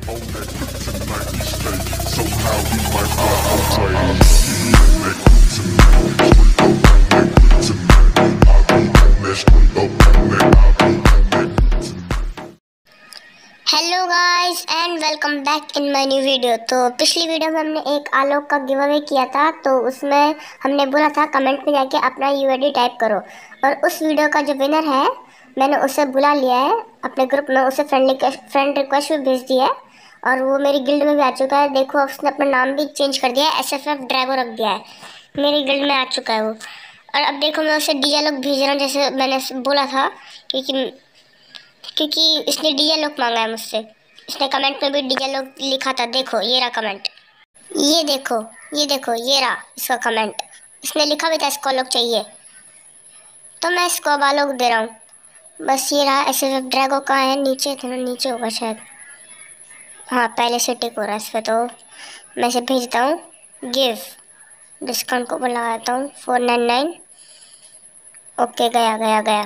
on that tonight we stay. Somehow we might fly away. On that tonight, straight up on that tonight. I'll be on that straight up on that. I'll be on that tonight. Hello guys and welcome back in my new video. तो पिछली video में हमने एक आलोक का give away किया था, तो उसमें हमने बोला था कमेंट में जाके अपना यूआईडी टाइप करो, और उस वीडियो का जो विनर है मैंने उसे बुला लिया है अपने ग्रुप में, उसे फ्रेंड रिक्वेस्ट भी भेज दी है और वो मेरी गिल्ड में भी आ चुका है। देखो उसने अपना नाम भी चेंज कर दिया है, SFF ड्रैगो रख दिया है, मेरी गिल्ड में आ चुका है वो। और अब देखो मैं उसे डीएलओ भेज रहा हूँ जैसे मैंने बोला था, क्योंकि इसने डीएलओ मांगा है मुझसे। इसने कमेंट में भी डीएलओ लिखा था, देखो ये रहा कमेंट, ये देखो ये रहा इसका कमेंट। इसने लिखा भी था इसको आलोक चाहिए, तो मैं इसको अब आलोक दे रहा हूँ। बस ये रहा। SFF ड्रैगो कहाँ है? नीचे था ना, नीचे होगा शायद। हाँ पहले से टिक हो रहा है इस पर, तो मैं इसे भेजता हूँ गिव। डिस्काउंट को लगाता हूँ 499। ओके गया गया गया।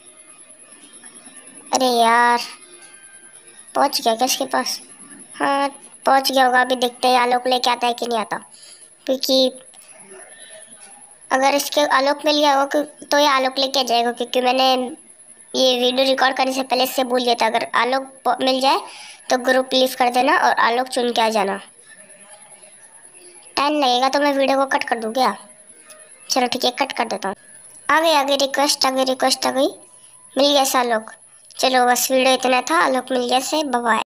अरे यार पहुंच गया क्या इसके पास? हाँ पहुंच गया होगा। अभी देखते हैं आलोक लेके आता है कि नहीं आता, क्योंकि अगर इसके आलोक मिल गया होगा तो ये आलोक लेके आ जाएगा, क्योंकि मैंने ये वीडियो रिकॉर्ड करने से पहले इससे बोल दिया था अगर आलोक मिल जाए तो ग्रुप लीव कर देना और आलोक चुन के आ जाना। टाइम लगेगा तो मैं वीडियो को कट कर दूँ क्या? चलो ठीक है, कट कर देता हूँ। आगे रिक्वेस्ट आ गई, मिल गया आलोक। चलो बस वीडियो इतना था, आलोक मिल गया से, बाय बाय।